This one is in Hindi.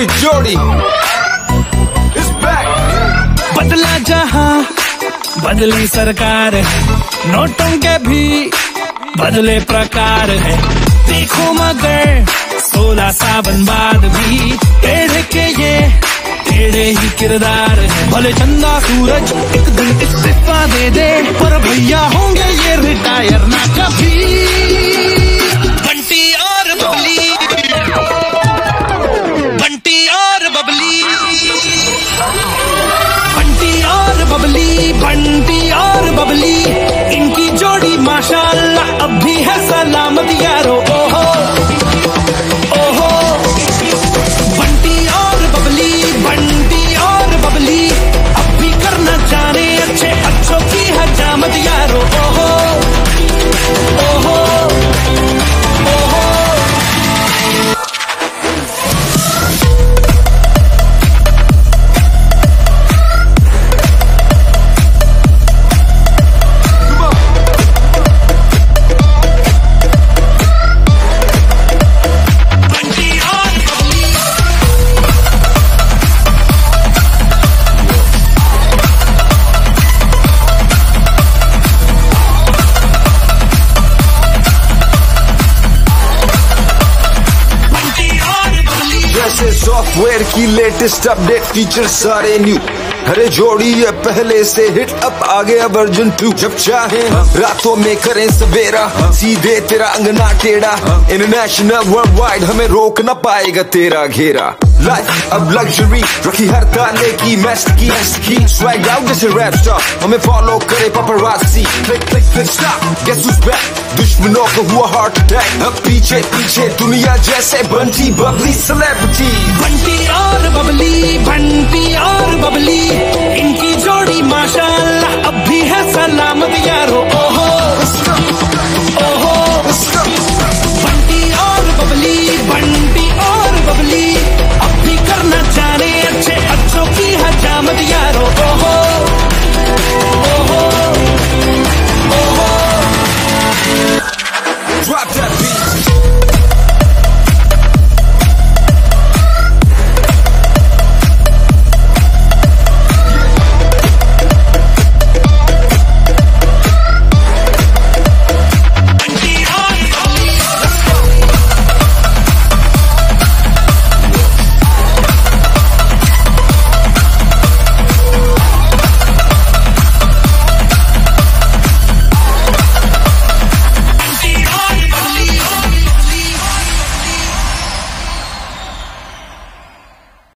नवी जोड़ी is back। बदला जहां बदली सरकार है, नोटों के भी बदले प्रकार है। देखो मगर 16 सावन बाद भी टेढ़े के ये टेढ़े ही किरदार है। भले चंदा सूरज एक दिन इस्तीफा दे दे, पर भैया होंगे ये रिटायर ना कभी। बंटी और बबली, बंटी और बबली, बंटी और बबली, बंटी और बबली, इनकी जोड़ी माशाअल्लाह अब भी है सलामत यारो। ओहो ओहो, बंटी और बबली, बंटी और बबली, अब भी करना जाने अच्छे अच्छों की हजामत यारो। ओहो ओहो ओहो, सॉफ्टवेयर की लेटेस्ट अपडेट फीचर सारे न्यू। अरे जोड़ी ये पहले से हिट अप आ गया वर्जन 2। जब चाहे रातों में करें सवेरा, सीधे तेरा अंगना टेढ़ा। इंटरनेशनल वर्ल्ड वाइड हमें रोक न पाएगा तेरा घेरा। लाइफ अब लग्जरी रखी हर ताले की मस्त की स्वैग आउट जैसे रैप स्टार, हमें फॉलो करे paparazzi। Click click click stop, guess who's back, दुश्मनों को हुआ हार्ट अटैक। अब पीछे पीछे दुनिया जैसे बंटी बबली सेलिब्रिटी। बंटी और बबली, बंटी और बबली, इनकी जोड़ी माशाअल्लाह अब भी है सलामत यारो।